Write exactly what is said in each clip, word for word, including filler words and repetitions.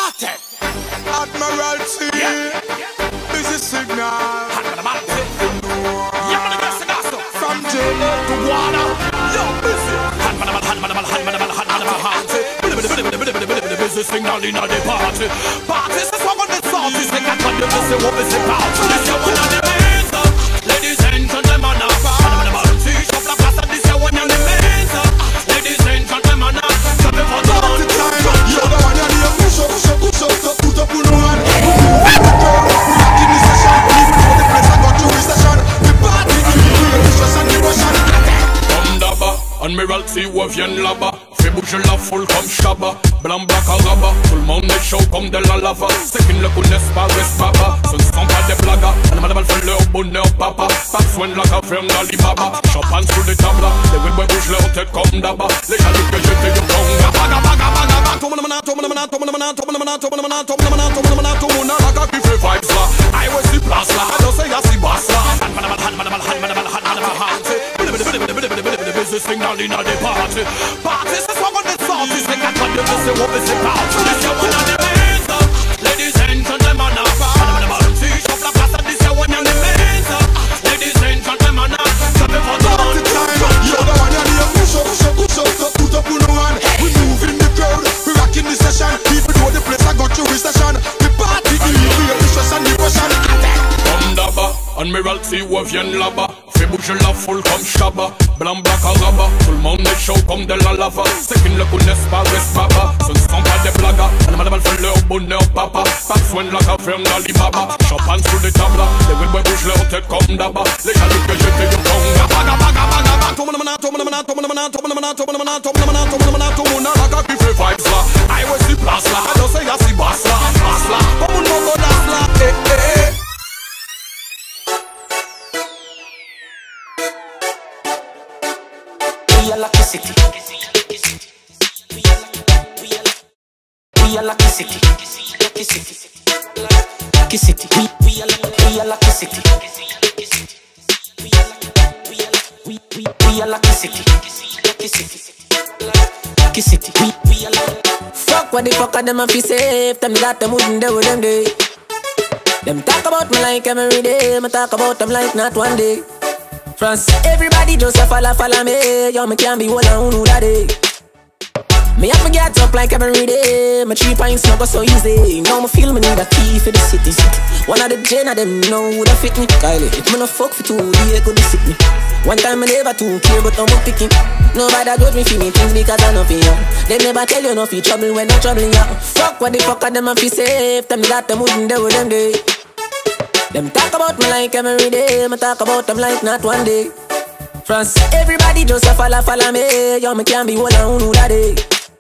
Party. Admiralty. Yeah. Yeah. Busy signal. Admiralty. Yeah, man, the best of From jail to water. Yo, busy. Admiralty. Admiralty. Admiralty. Busy signal in the party. Party is one of the salties. They can't tell you this is what is about. This is one of the mains. Ladies and gentlemen, Admiralty. Shop la casa. This is one of the mains. Ladies and gentlemen, shop it for the party time. You're the one you're here. Push up, push up, push up, put up on the one. In the session, even though the place I got to is session. The party in the religious and devotion. Daba, Admiralty ou vient là-bas. Fais bouger la foule comme Shabba. Blanc, black, arabe. Tout le monde est chaud comme de la lava. Ceux qui ne le connaissent pas restent baba. Ce ne sont pas des blagues. Animal fait leur bonheur papa. Pas besoin de la caverne d'Alibaba. Champagne sous les tables. Les webweb bougent leur tête comme d'aba. Les jaloux que j'étais du con. Baga, baga, baga, baga. Tout le monde tout le monde tout le monde tout le monde tout le monde tout le monde tout le monde tout le monde la gars qui fait vibes là. I was the place là. Alors c'est y'a si basse là. Business signal in the party. Party is one of the salties. They can't tell you this is what is about. This is one of the mains. Ladies and gentlemen, Admiralty. Shop la casa. This is one of the mains. Ladies and gentlemen, shop it for the party time. You're the one you're here. Push up, push up, push up, put up on the one. We move in the crowd. We rock in the session. Even though the place I got to is session. The party in the religious and devotion. Daba, Admiralty ou vient là-bas. Fais bouger la foule comme Shabba. Blanc, black, arabe. Tout le monde est chaud comme de la lava. Ceux qui ne le connaissent pas restent baba. Ce ne sont pas des blagues. Animal fait leur bonheur papa. Pas besoin de la caverne d'Alibaba. Champagne sous les tables. Les webweb bougent leur tête comme d'aba. Les jaloux que j'étais du con. Baga, baga, baga, baga. Tout le monde, tout le monde, tout le monde, tout le monde, tout le monde, tout le monde, tout le monde, tout le monde, la gars qui fait vibes là. I was the place là. Alors c'est y'a si basse là. Basse là. Comme un monde d'as là. Eh, eh. We are lucky city. We are lucky city. Lucky city. Lucky city. We we are we are lucky city. We we we are lucky city. Lucky city. Lucky city. We we are lucky. Fuck what the fuck are them a fi safe? Them got them wouldn't do with them day. Them talk about me like every day. Me talk about them like not one day. France, everybody just a follow, follow me. Yo, me can't be one on who that day. Me have to get up like every day. My three pints not go so easy. Now me feel me need a key for the city. One of the gen of them know who that fit me. Kylie, if me no fuck for two, they could sick me. One time me never too care, but I'm picking. Nobody judge me for me things because I know for you. They never tell you no for trouble when no trouble ya. Fuck what the fuck are them a fi safe? Them got them wouldn't do with them day. Them talk about me like every day. Me talk about them like not one day. France, everybody just a follow, follow me. Yo, me can't be one on who that day.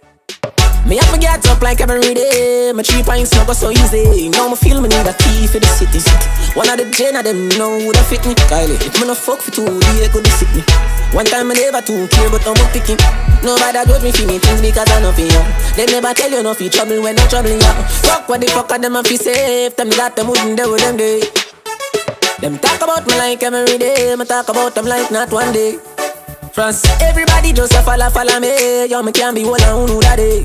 Me have to get up like every day. My three pints not go so easy. Now me feel me need a key for the city. One of the gen of them know who that fit me. Kylie, if me no fuck for two, they could sick me. One time me never too care, but I'm picking. Nobody judge me for me things because I know for you. They never tell you no for trouble when no trouble ya. Fuck what the fuck are them a fi safe? Them got them wouldn't do with them day. Them talk about me like every day. Me talk about them like not one day. France, everybody just a follow, follow me. Yo, me can't be one on who that day.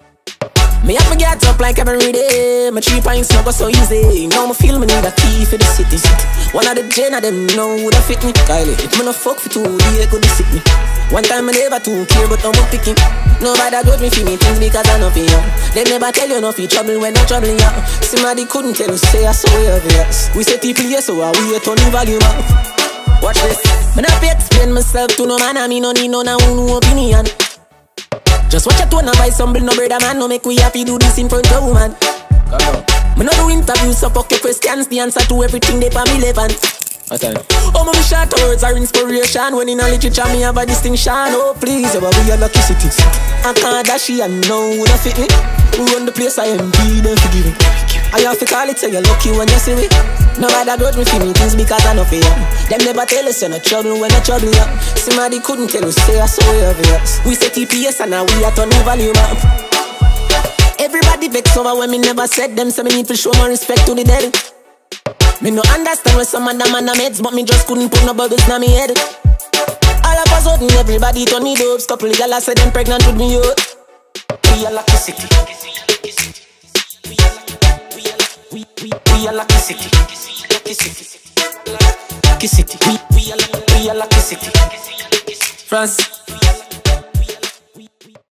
Me have to get up like every day. My three pints not go so easy. Now me feel me need a key for the city. One of the gen of them know who that fit me. Kylie, if me no fuck for two, they could sick me. One time me never too care, but I'm picking. Nobody judge me for me things because I know for you. They never tell you no for trouble when no trouble ya. Somebody couldn't tell you say I saw you obvious. We say people yes, so I we turn the volume up. Watch this. Me not be explain myself to no man, I me no need no no opinion. Just watch your tone and buy some bill, no brother man. No make we happy do this in front of woman. Me no do interviews, so fuck your questions. The answer to everything they for me relevant. Oh, my short words are inspiration. When in a literature me have a distinction. Oh please, oh, we are lucky cities. I can't dash it and know who that fit me. Who run the place I am, be them forgive me. I have to call it, say you're lucky when you see me. Nobody got me for me things because I know for you. Them never tell us you're no trouble when no trouble ya. Somebody couldn't tell us, say I saw you obvious. We say T P S and now we are turning volume up. Everybody vex over when me never said them, so me need to show my respect to the dead. Me no understand where some of them man a meds, but me just couldn't put no bubbles in my head. All of a sudden everybody turn me dopes. Couple of gals said them pregnant with me, yo. We are lucky city. We we are lucky city. Lucky city. Lucky city. We we are we are lucky city. France.